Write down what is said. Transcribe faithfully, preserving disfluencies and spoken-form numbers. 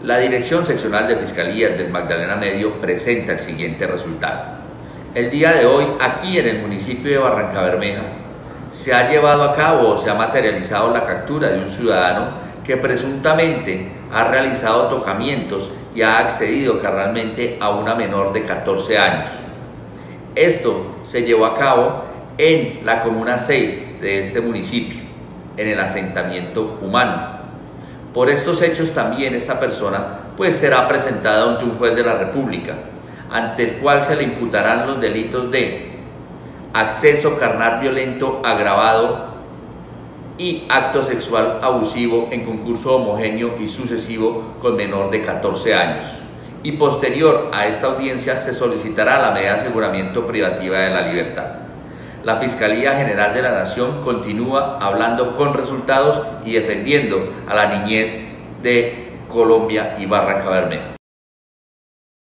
La Dirección Seccional de Fiscalías del Magdalena Medio presenta el siguiente resultado. El día de hoy, aquí en el municipio de Barrancabermeja, se ha llevado a cabo o se ha materializado la captura de un ciudadano que presuntamente ha realizado tocamientos y ha accedido carnalmente a una menor de catorce años. Esto se llevó a cabo en la comuna seis de este municipio, en el asentamiento humano. Por estos hechos también esta persona pues será presentada ante un juez de la República, ante el cual se le imputarán los delitos de acceso carnal violento agravado y acto sexual abusivo en concurso homogéneo y sucesivo con menor de catorce años. Y posterior a esta audiencia se solicitará la medida de aseguramiento privativa de la libertad. La Fiscalía General de la Nación continúa hablando con resultados y defendiendo a la niñez de Colombia y Barrancabermeja.